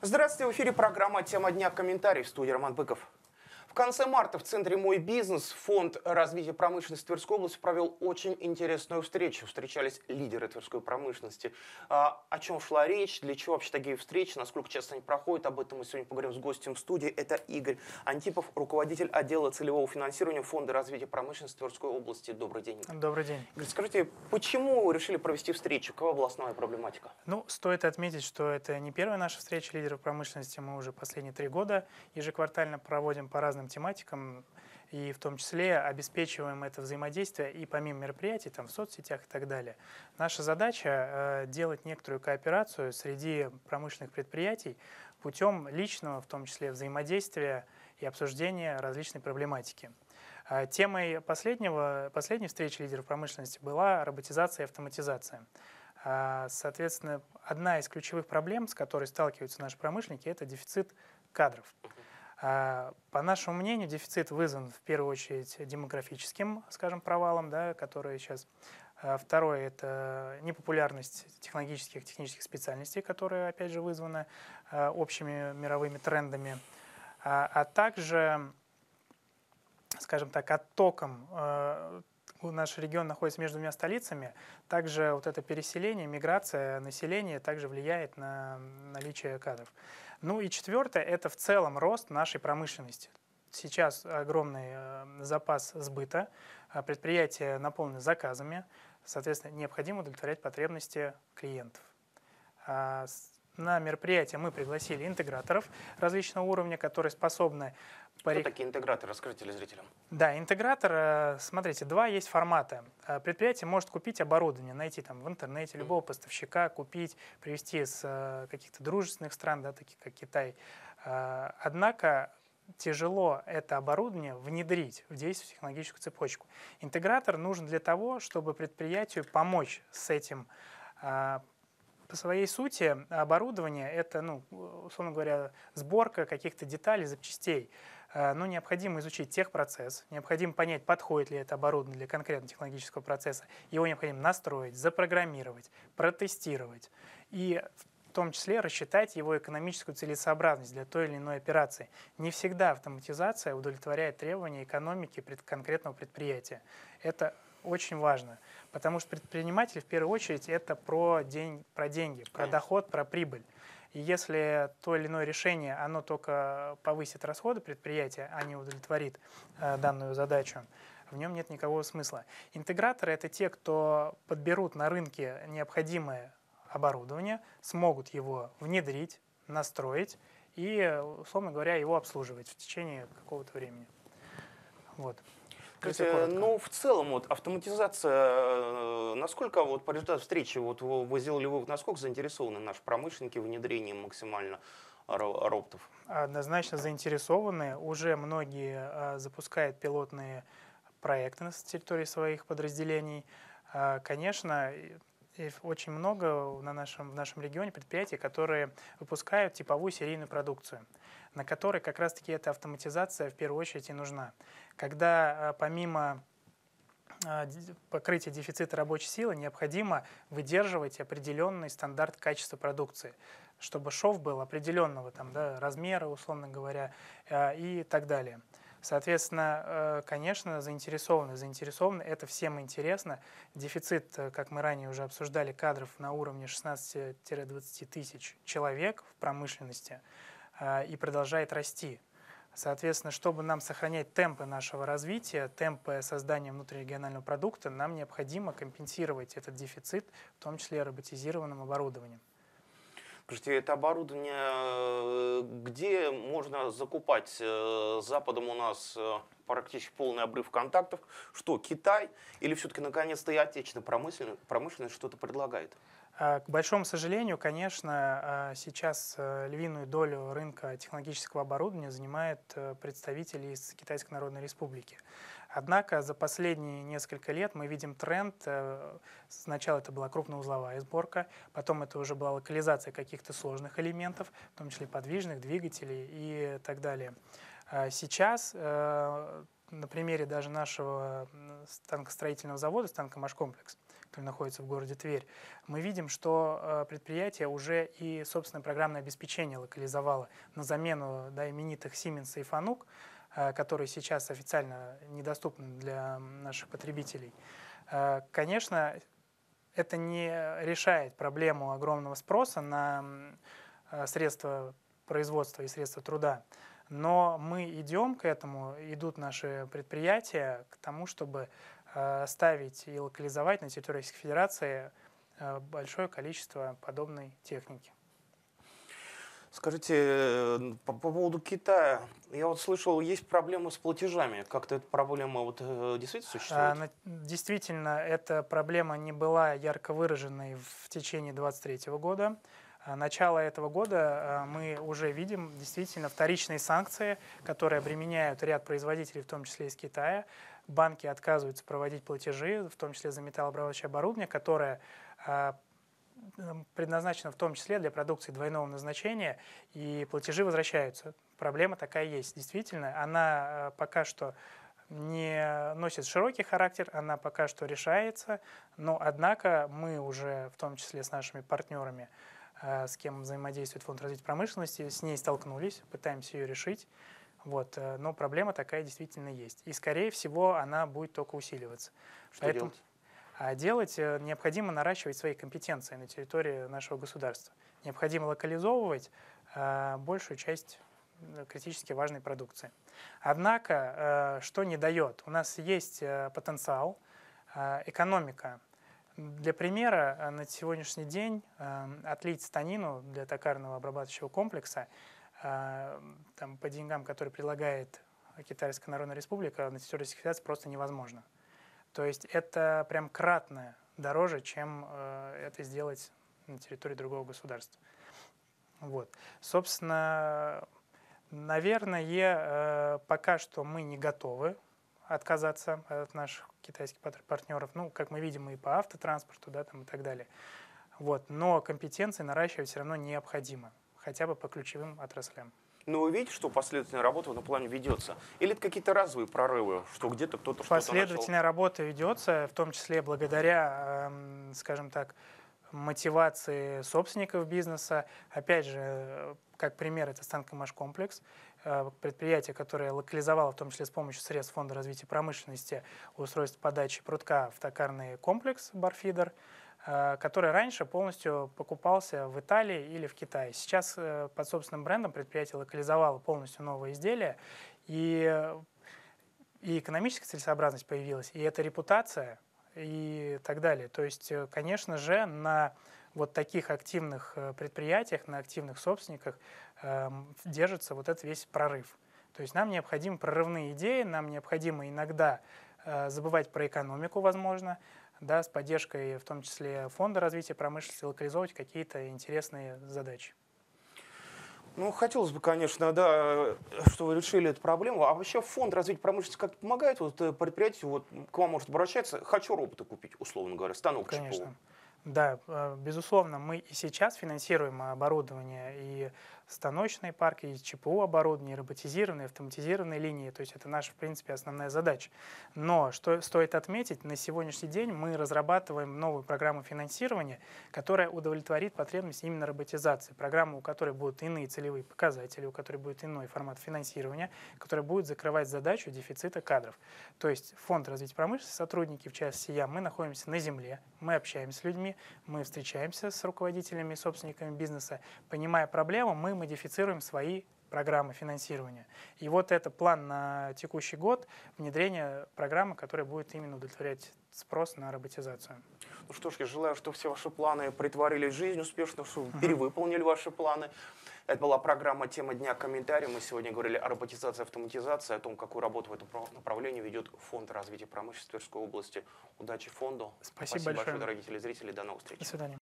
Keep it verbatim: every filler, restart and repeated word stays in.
Здравствуйте, в эфире программа «Тема дня. Комментарий», в студии Роман Быков. В конце марта в центре «Мой бизнес» Фонд развития промышленности Тверской области провел очень интересную встречу. Встречались лидеры тверской промышленности. А, о чем шла речь, для чего вообще такие встречи, насколько часто они проходят, об этом мы сегодня поговорим с гостем в студии. Это Игорь Антипов, руководитель отдела целевого финансирования Фонда развития промышленности Тверской области. Добрый день. Добрый день. Игорь, скажите, почему решили провести встречу? Какова была основная проблематика? Ну, стоит отметить, что это не первая наша встреча лидеров промышленности. Мы уже последние три года ежеквартально проводим по разным тематикам, и в том числе обеспечиваем это взаимодействие и помимо мероприятий, там, в соцсетях и так далее. Наша задача э, делать некоторую кооперацию среди промышленных предприятий путем личного, в том числе, взаимодействия и обсуждения различной проблематики. Э, темой последнего, последней встречи лидеров промышленности была роботизация и автоматизация. Э, соответственно, одна из ключевых проблем, с которой сталкиваются наши промышленники, это дефицит кадров. По нашему мнению, дефицит вызван в первую очередь демографическим, скажем, провалом, да, который сейчас. Второе – это непопулярность технологических, технических специальностей, которая, опять же, вызвана общими мировыми трендами, а также, скажем так, оттоком. Наш регион находится между двумя столицами, также вот это переселение, миграция населения также влияет на наличие кадров. Ну и четвертое – это в целом рост нашей промышленности. Сейчас огромный запас сбыта, предприятия наполнены заказами, соответственно, необходимо удовлетворять потребности клиентов. На мероприятие мы пригласили интеграторов различного уровня, которые способны… Кто такие интеграторы? Расскажите телезрителям. Да, интегратор, смотрите, два есть формата. Предприятие может купить оборудование, найти там в интернете любого поставщика, купить, привезти с каких-то дружественных стран, да, таких как Китай. Однако тяжело это оборудование внедрить в действующую технологическую цепочку. Интегратор нужен для того, чтобы предприятию помочь с этим. По своей сути, оборудование – это, ну, условно говоря, сборка каких-то деталей, запчастей. Но необходимо изучить техпроцесс, необходимо понять, подходит ли это оборудование для конкретного технологического процесса. Его необходимо настроить, запрограммировать, протестировать и в том числе рассчитать его экономическую целесообразность для той или иной операции. Не всегда автоматизация удовлетворяет требования экономики конкретного предприятия. Это очень важно, потому что предприниматель в первую очередь это про, день, про деньги, про доход, про прибыль. И если то или иное решение, оно только повысит расходы предприятия, а не удовлетворит э, данную задачу, в нем нет никакого смысла. Интеграторы – это те, кто подберут на рынке необходимое оборудование, смогут его внедрить, настроить и, условно говоря, его обслуживать в течение какого-то времени. Вот. Ну, в целом, вот, автоматизация, насколько, вот, по результату встречи, вот, вы сделали вывод, насколько заинтересованы наши промышленники в внедрении максимально роботов? Однозначно заинтересованы. Уже многие а, запускают пилотные проекты на территории своих подразделений. А, конечно, очень много на нашем, в нашем регионе предприятий, которые выпускают типовую серийную продукцию, на которой как раз-таки эта автоматизация в первую очередь и нужна. Когда помимо покрытия дефицита рабочей силы необходимо выдерживать определенный стандарт качества продукции, чтобы шов был определенного там, да, размера, условно говоря, и так далее. Соответственно, конечно, заинтересованы. Заинтересованы, это всем интересно. Дефицит, как мы ранее уже обсуждали, кадров на уровне шестнадцати-двадцати тысяч человек в промышленности и продолжает расти. Соответственно, чтобы нам сохранять темпы нашего развития, темпы создания внутрирегионального продукта, нам необходимо компенсировать этот дефицит, в том числе роботизированным оборудованием. Скажите, это оборудование где можно закупать? С Западом у нас практически полный обрыв контактов. Что, Китай? Или все-таки наконец-то и отечественная промышленность, промышленность что-то предлагает? К большому сожалению, конечно, сейчас львиную долю рынка технологического оборудования занимают представители из Китайской Народной Республики. Однако за последние несколько лет мы видим тренд. Сначала это была крупноузловая сборка, потом это уже была локализация каких-то сложных элементов, в том числе подвижных, двигателей и так далее. Сейчас на примере даже нашего станкостроительного завода «Станкомашкомплекс», который находится в городе Тверь, мы видим, что предприятие уже и собственное программное обеспечение локализовало на замену, да, именитых Siemens и Fanuc, которые сейчас официально недоступны для наших потребителей. Конечно, это не решает проблему огромного спроса на средства производства и средства труда, но мы идем к этому, идут наши предприятия к тому, чтобы ставить и локализовать на территории Российской Федерации большое количество подобной техники. Скажите, по, по поводу Китая, я вот слышал, есть проблемы с платежами. Как-то эта проблема вот действительно существует? Действительно, эта проблема не была ярко выраженной в течение две тысячи двадцать третьего года. Начало этого года мы уже видим действительно вторичные санкции, которые обременяют ряд производителей, в том числе из Китая. Банки отказываются проводить платежи, в том числе за металлообрабатывающее оборудование, которое предназначена в том числе для продукции двойного назначения, и платежи возвращаются. Проблема такая есть. Действительно, она пока что не носит широкий характер, она пока что решается, но однако мы уже, в том числе с нашими партнерами, с кем взаимодействует Фонд развития промышленности, с ней столкнулись, пытаемся ее решить. Вот. Но проблема такая действительно есть. И, скорее всего, она будет только усиливаться. Что Поэтому... делать? А делать необходимо наращивать свои компетенции на территории нашего государства. Необходимо локализовывать э, большую часть критически важной продукции. Однако, э, что не дает? У нас есть э, потенциал, э, экономика. Для примера, на сегодняшний день э, отлить станину для токарного обрабатывающего комплекса э, там, по деньгам, которые предлагает Китайская Народная Республика, на территории Российской Федерации просто невозможно. То есть это прям кратно дороже, чем э, это сделать на территории другого государства. Вот. Собственно, наверное, э, пока что мы не готовы отказаться от наших китайских партнеров. Ну, как мы видим, и по автотранспорту, да, там, и так далее. Вот. Но компетенции наращивать все равно необходимо, хотя бы по ключевым отраслям. Но вы видите, что последовательная работа в этом плане ведется? Или это какие-то разовые прорывы, что где-то кто-то что-то начал? Последовательная работа ведется, в том числе благодаря, скажем так, мотивации собственников бизнеса. Опять же, как пример, это Станкомашкомплекс, предприятие, которое локализовало, в том числе с помощью средств Фонда развития промышленности, устройство подачи прутка в токарный комплекс «Барфидер», который раньше полностью покупался в Италии или в Китае. Сейчас под собственным брендом предприятие локализовало полностью новое изделие, и, и экономическая целесообразность появилась, и эта репутация, и так далее. То есть, конечно же, на вот таких активных предприятиях, на активных собственниках э, держится вот этот весь прорыв. То есть нам необходимы прорывные идеи, нам необходимо иногда э, забывать про экономику, возможно, да, с поддержкой, в том числе Фонда развития промышленности, локализовывать какие-то интересные задачи. Ну, хотелось бы, конечно, да, что вы решили эту проблему. А вообще Фонд развития промышленности как помогает вот, предприятию, вот, к вам может обращаться, хочу робота купить, условно говоря, станок ЧПУ? Конечно. Да, безусловно, мы и сейчас финансируем оборудование и станочные парки, и ЧПУ оборудование, и роботизированные, автоматизированные линии. То есть это наша, в принципе, основная задача. Но что стоит отметить, на сегодняшний день мы разрабатываем новую программу финансирования, которая удовлетворит потребность именно роботизации. Программа, у которой будут иные целевые показатели, у которой будет иной формат финансирования, которая будет закрывать задачу дефицита кадров. То есть Фонд развития промышленности, сотрудники, в частности я, мы находимся на земле, мы общаемся с людьми, мы встречаемся с руководителями и собственниками бизнеса. Понимая проблему, мы модифицируем свои программы финансирования. И вот это план на текущий год, внедрение программы, которая будет именно удовлетворять спрос на роботизацию. Ну что ж, я желаю, чтобы все ваши планы притворились в жизнь успешно, чтобы uh-huh. перевыполнили ваши планы. Это была программа «Тема дня. Комментарий». Мы сегодня говорили о роботизации, автоматизации, о том, какую работу в этом направлении ведет Фонд развития промышленности Тверской области. Удачи фонду. Спасибо, Спасибо большое. большое, дорогие телезрители. До новых встреч. До свидания.